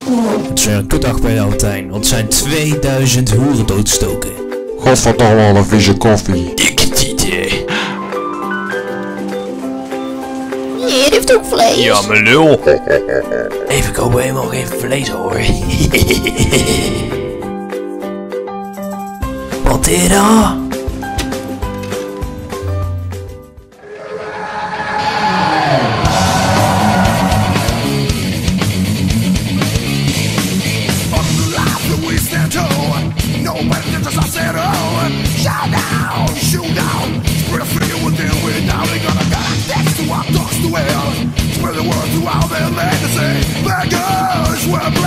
Het is weer een kutdag bij jou, Tijn, want er zijn 2000 hoeren doodgestoken. Godverdomme, een vieze koffie. Dikke tieten. Hier heeft ook vlees. Ja, mijn lul. Even kopen, helemaal geen vlees hoor. Pantera. Spread the word throughout their legacy. Beggars were